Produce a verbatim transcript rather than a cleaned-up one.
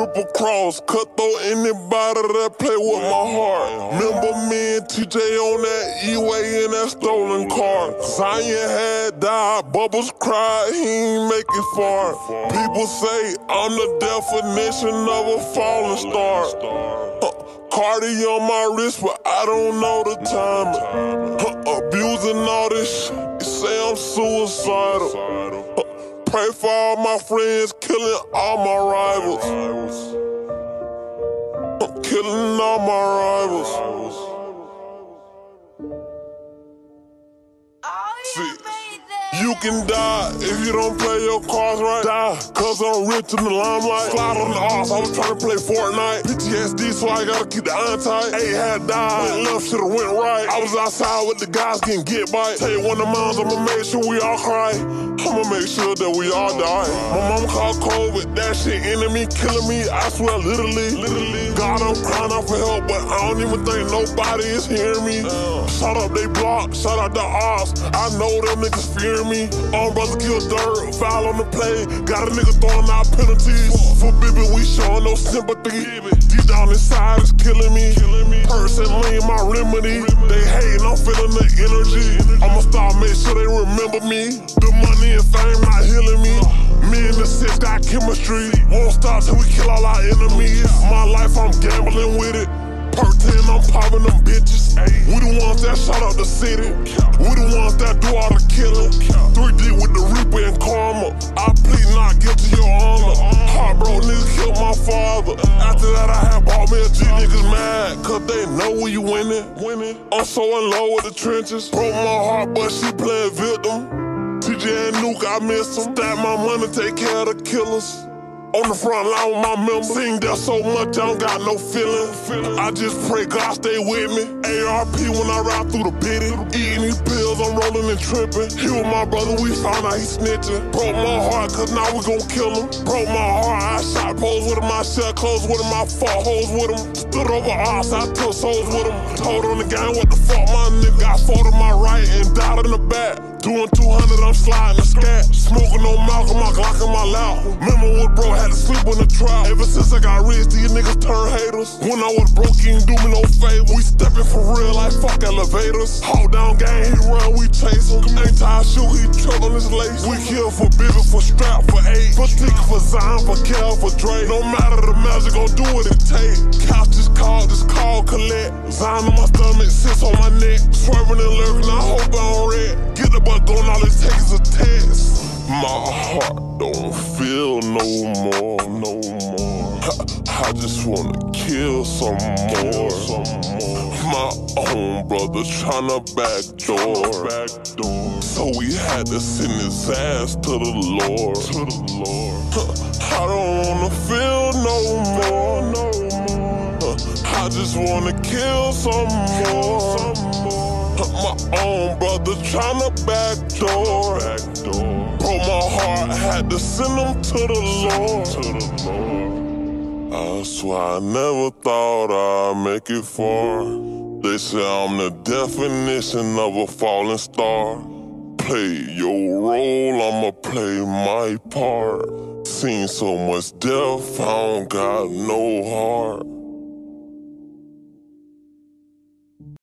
triple cross, cut through anybody that play with my heart. Remember me and T J on that E-way in that stolen car. Zion had died, Bubbles cried, he ain't make it far. People say I'm the definition of a falling star. Uh, Cardi on my wrist, but I don't know the timing. Uh, abusing all this shit, you say I'm suicidal. Uh, pray for all my friends, killing all my rivals. Uh, killing all my rivals. See, you can die if you don't play your cards right. Die, cause I'm rich in the limelight. Slide on the arse, I was trying to play Fortnite. P T S D, so I gotta keep the iron tight. Eight had died, went left, should've went right. I was outside with the guys getting get by. Take one of the moms, I'ma make sure we all cry. I'ma make sure that we all die. My mom called COVID, that shit enemy, killing me, I swear literally. literally. God, I'm crying out for help, but I don't even think nobody is hearing me. Uh, shout out they block, shout out the odds. I know them niggas fear me. All brothers kill dirt, foul on the play. Got a nigga throwing out penalties. For Bibi, we showing no sympathy. Deep down inside, it's killing me. Personally, my remedy. They hating, I'm feeling the energy. I'ma start, make sure they remember me. The money and fame not healing me. Me and the sis got chemistry. Won't stop till we kill all our enemies. My life, I'm gambling with it. Perk ten, I'm popping them bitches. We the ones that shot out the city. We the ones that do all the killing. three D with the Reaper and Karma. I plead not guilty your honor. Heartbroken niggas killed my father. After that, I had bought me a G. Niggas mad, cause they know we winning. I'm so in love with the trenches. Broke my heart, but she playing victim. T J and Nuke, I miss them. Stack my money, take care of the killers. On the front line with my members. Seen there so much, I don't got no feeling. I just pray God stay with me. A R P when I ride through the pity. Eating these pills, I'm rolling and tripping. He was my brother, we found out he snitching. Broke my heart, cause now we gon' kill him. Broke my heart, I shot poles with him. I shot clothes with him, I fought hoes with him. Stood over odds, I took souls with him. Told on the gang what the fuck my nigga. Got fought to my right and died in the back. Doing two hundred, I'm sliding the scat. Smoking on Malcolm, my Glock in my lap. Remember when bro had to sleep in the trap. Ever since I got rich, these niggas turn haters. When I was broke, he ain't do me no favor. We stepping for real like fuck elevators. Hold down gang, he run, we chase him. Ain't tired shoot, he trail on his lace. We kill for Bibi, for strap, for eight. For Tick, for Zion, for Kel, for Dre. No matter the magic, gon' do what it take. Couch just call, just call, collect. Zion on my stomach, sits on my neck. Swerving and lurking, I hope I don't red. Get the butt going, all it takes is a test. My heart don't feel no more, no more. I, I just wanna kill some more. My own brother tryna backdoor. So we had to send his ass to the Lord. To the Lord. I don't wanna feel no more, no more. I just wanna kill some more. My own brother tryna backdoor. Broke my heart, had to send him to the Lord. I swear I never thought I'd make it far. They say I'm the definition of a falling star. Play your role, I'ma play my part. Seen so much death, I don't got no heart.